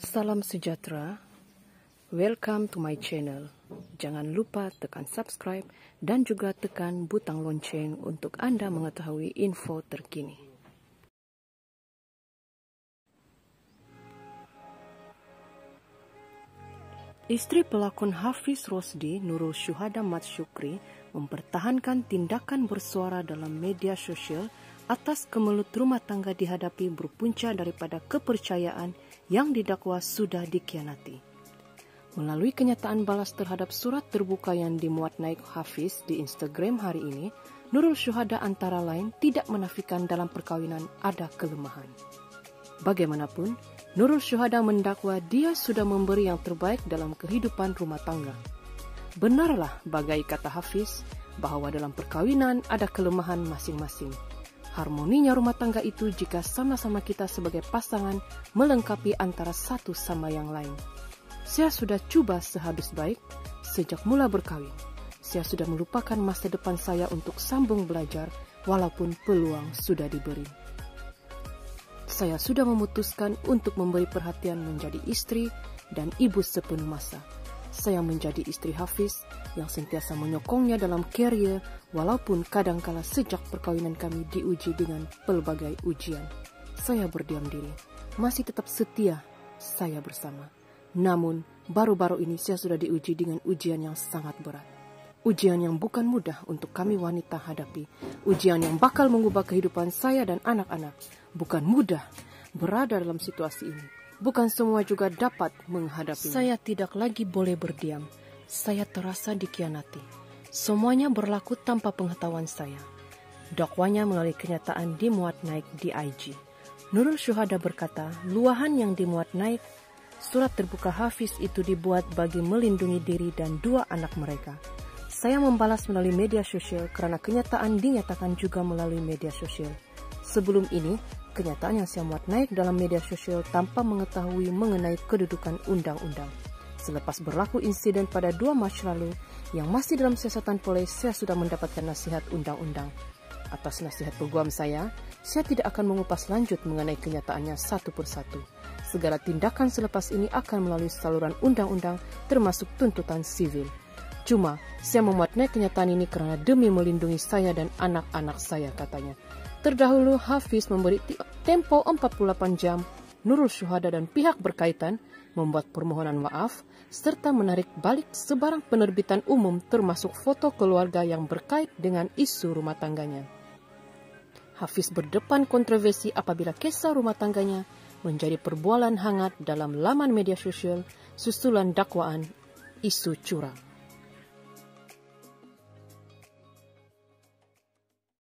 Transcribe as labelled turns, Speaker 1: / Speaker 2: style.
Speaker 1: Salam sejahtera, welcome to my channel. Jangan lupa tekan subscribe dan juga tekan butang lonceng untuk Anda mengetahui info terkini. Istri pelakon Hafiz Rosdi, Nurul Syuhada Mat Syukri, mempertahankan tindakan bersuara dalam media sosial atas kemelut rumah tangga dihadapi berpunca daripada kepercayaan yang didakwa sudah dikhianati. Melalui kenyataan balas terhadap surat terbuka yang dimuat naik Hafiz di Instagram hari ini, Nurul Syuhada antara lain tidak menafikan dalam perkawinan ada kelemahan. Bagaimanapun, Nurul Syuhada mendakwa dia sudah memberi yang terbaik dalam kehidupan rumah tangga. Benarlah bagai kata Hafiz bahwa dalam perkawinan ada kelemahan masing-masing. Harmoninya rumah tangga itu jika sama-sama kita sebagai pasangan melengkapi antara satu sama yang lain. Saya sudah coba sehabis baik sejak mula berkawin. Saya sudah melupakan masa depan saya untuk sambung belajar walaupun peluang sudah diberi. Saya sudah memutuskan untuk memberi perhatian menjadi istri dan ibu sepenuh masa. Saya menjadi istri Hafiz yang sentiasa menyokongnya dalam karier walaupun kadangkala sejak perkawinan kami diuji dengan pelbagai ujian. Saya berdiam diri, masih tetap setia saya bersama. Namun, baru-baru ini saya sudah diuji dengan ujian yang sangat berat. Ujian yang bukan mudah untuk kami wanita hadapi. Ujian yang bakal mengubah kehidupan saya dan anak-anak. Bukan mudah berada dalam situasi ini. Bukan semua juga dapat menghadapinya. Saya tidak lagi boleh berdiam. Saya terasa dikhianati. Semuanya berlaku tanpa pengetahuan saya. Dakwanya melalui kenyataan dimuat naik di IG. Nurul Syuhada berkata, luahan yang dimuat naik surat terbuka Hafiz itu dibuat bagi melindungi diri dan dua anak mereka. Saya membalas melalui media sosial karena kenyataan dinyatakan juga melalui media sosial. Sebelum ini, kenyataan yang saya muat naik dalam media sosial tanpa mengetahui mengenai kedudukan undang-undang. Selepas berlaku insiden pada 2 Maret lalu yang masih dalam siasatan polis, saya sudah mendapatkan nasihat undang-undang. Atas nasihat peguam saya tidak akan mengupas lanjut mengenai kenyataannya satu persatu. Segala tindakan selepas ini akan melalui saluran undang-undang termasuk tuntutan sivil. Cuma, saya memuat naik kenyataan ini karena demi melindungi saya dan anak-anak saya, katanya. Terdahulu, Hafiz memberi tempo 48 jam, Nurul Syuhada dan pihak berkaitan membuat permohonan maaf, serta menarik balik sebarang penerbitan umum termasuk foto keluarga yang berkait dengan isu rumah tangganya. Hafiz berdepan kontroversi apabila kisah rumah tangganya menjadi perbualan hangat dalam laman media sosial susulan dakwaan isu curang.